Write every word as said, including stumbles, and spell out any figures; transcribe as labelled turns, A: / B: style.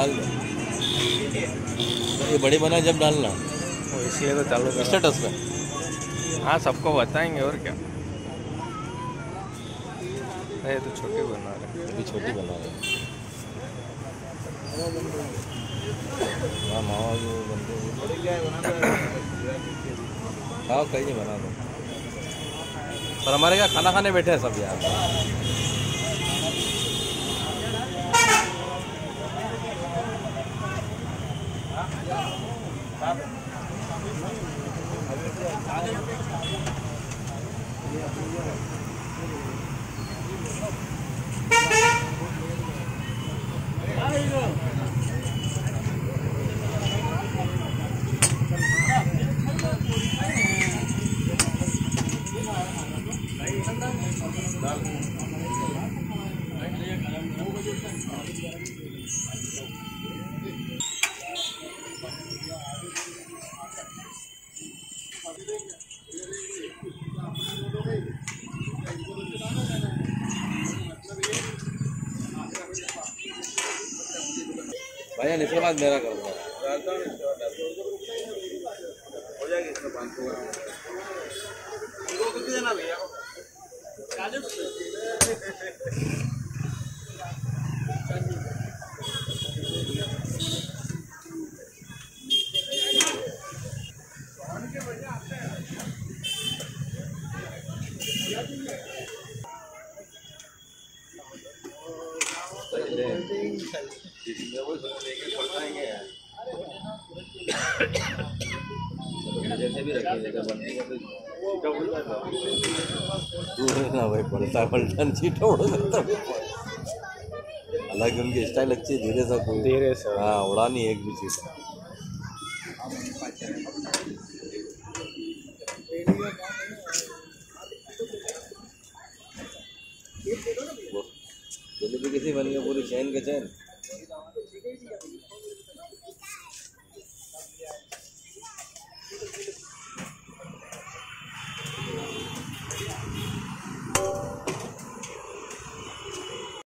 A: डाल दो, ये बड़ी बना जब डालना,
B: वो इसलिए तो चालू कर
A: स्टेटस पे।
B: हाँ सबको बताएंगे और क्या। ये तो छोटी बना रहे,
A: अभी छोटी बना रहे हैं। हाँ मावा जो बनते खाओ, कहीं नहीं बना दो। पर हमारे यहाँ खाना खाने बैठे हैं सब यार। भैया इसके बाद मेरा कर दो, हो जाएगी इसमें पाँच सौ ग्राम। कितने देना भैया? जैसे भी रखिए ना भाई, पलटा पलटन सीटा उड़ सकता। हालांकि उनकी स्टाइल अच्छी है, धीरे से
B: धीरे से।
A: हाँ, उड़ानी एक भी चीज। जलेबी कैसी बनी है, पूरी चैन के चैन।